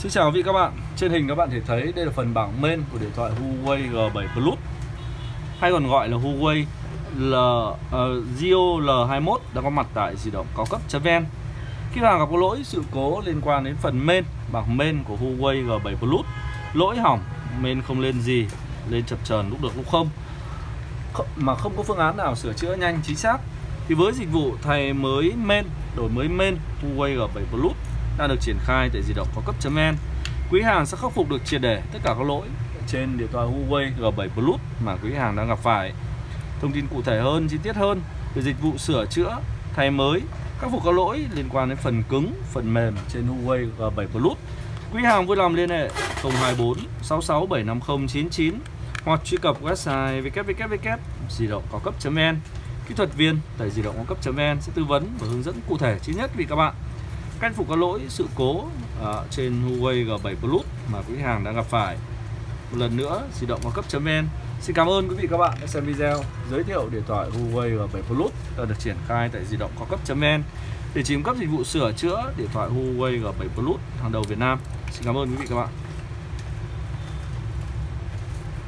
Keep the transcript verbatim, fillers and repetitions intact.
Xin chào quý vị các bạn. Trên hình các bạn thể thấy đây là phần bảng main của điện thoại Huawei G bảy Plus, hay còn gọi là Huawei L, uh, Geo L hai mươi mốt, đang có mặt tại di động cao cấp.vn. Khi hàng gặp có lỗi sự cố liên quan đến phần main, bảng main của Huawei G bảy Plus, lỗi hỏng, main không lên gì, lên chập chờn lúc được lúc không, mà không có phương án nào sửa chữa nhanh chính xác, thì với dịch vụ thay mới main, đổi mới main Huawei G bảy Plus đang được triển khai tại di động cao cấp.vn, quý hàng sẽ khắc phục được triệt để tất cả các lỗi trên điện thoại Huawei G bảy Plus mà quý hàng đang gặp phải. Thông tin cụ thể hơn, chi tiết hơn về dịch vụ sửa chữa, thay mới, khắc phục các lỗi liên quan đến phần cứng, phần mềm trên Huawei G bảy Plus, quý hàng vui lòng liên hệ không hai bốn sáu sáu bảy năm không chín chín hoặc truy cập website w w w chấm di động cao cấp.vn. Kỹ thuật viên tại di động cao cấp.vn sẽ tư vấn và hướng dẫn cụ thể chi nhất vì các bạn khắc phục các lỗi sự cố uh, trên Huawei G bảy Plus mà quý hàng đang gặp phải. Một lần nữa, di động cao cấp.vn xin cảm ơn quý vị các bạn đã xem video giới thiệu điện thoại Huawei G bảy Plus đã được triển khai tại di động cao cấp.vn để cung cấp dịch vụ sửa chữa điện thoại Huawei G bảy Plus hàng đầu Việt Nam. Xin cảm ơn quý vị các bạn.